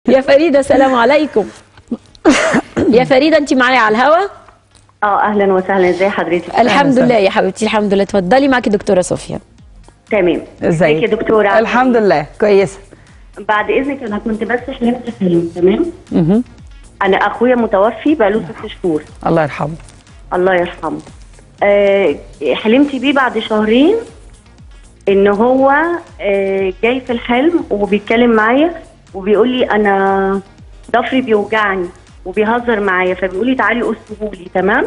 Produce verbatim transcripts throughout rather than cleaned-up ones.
يا فريده سلام عليكم. يا فريده انت معايا على الهوا؟ اه اهلا وسهلا، ازي حضرتك؟ الحمد لله يا حبيبتي، الحمد لله. اتفضلي، معاكي دكتوره صوفيا. تمام. ازيك يا دكتوره؟ الحمد لله كويسه. بعد اذنك انا كنت بس حلمت حلم. تمام. اها انا اخويا متوفي بقاله ست شهور. الله يرحمه. الله يرحمه. آه حلمت بيه بعد شهرين ان هو آه جاي في الحلم وبيتكلم معايا وبيقول لي انا ضفري بيوجعني وبيهزر معايا، فبيقول لي تعالي قصهولي. تمام.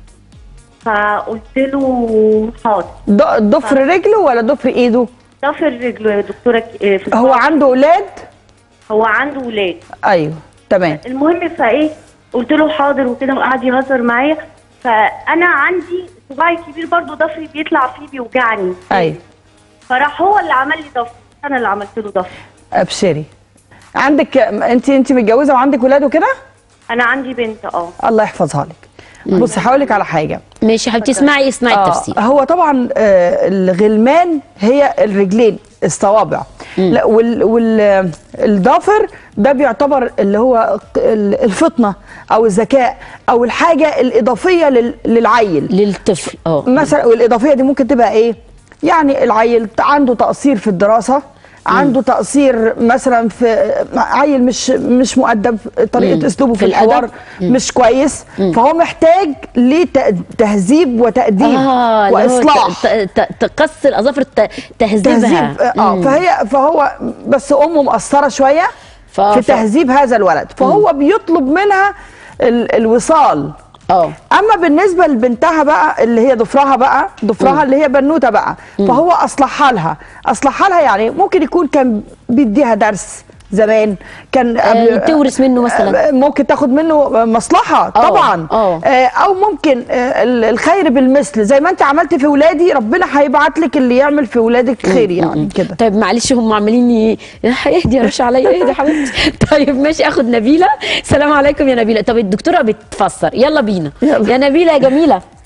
فقلت له حاضر. ضفر رجله ولا ضفر ايده؟ ضفر رجله يا دكتوره. في هو عنده اولاد؟ هو عنده ولاد. ايوه تمام. المهم فايه قلت له حاضر وكده، وقعد يهزر معايا. فانا عندي صباعي كبير برضو ضفري بيطلع فيه بيوجعني. ايوه. فراح هو اللي عمل لي ضفر، انا اللي عملت له ضفر. ابشري. عندك انت انت متجوزه وعندك ولاد وكده؟ انا عندي بنت. اه الله يحفظها لك. بصي هقول لك على حاجه. ماشي يا حبيبتي، اسمعي اسمعي آه التفسير. هو طبعا آه الغلمان هي الرجلين الصوابع، لا وال والضافر ده بيعتبر اللي هو الفطنه او الذكاء او الحاجه الاضافيه لل للعيل للطفل. اه مثلا، والاضافيه دي ممكن تبقى ايه؟ يعني العيل عنده تقصير في الدراسه، عنده تقصير مثلا في عيل مش مش مؤدب، طريقه مم. اسلوبه في, في الحوار مم. مش كويس، مم. فهو محتاج لتهذيب وتأديب آه واصلاح. تقص الاظافر تهذيبها. تهذيب اه فهي فهو بس امه مقصره شويه في تهذيب هذا الولد، فهو مم. بيطلب منها ال الوصال. اه اما بالنسبه لبنتها بقى اللي هي ضفرها بقى ضفرها اللي هي بنوته بقى، فهو اصلحها لها اصلحها لها يعني ممكن يكون كان بيديها درس زمان، كان آه تورث منه مثلا، ممكن تاخد منه مصلحه طبعا. أوه. آه او ممكن آه الخير بالمثل، زي ما انت عملتي في ولادي ربنا هيبعت لك اللي يعمل في ولادك خير يعني كده. طيب معلش هم عاملين اهدي يا رشا عليا، اهدي يا حبيبتي. طيب ماشي، اخد نبيله. السلام عليكم يا نبيله. طب الدكتوره بتفسر، يلا بينا. يلا. يا نبيله يا جميله.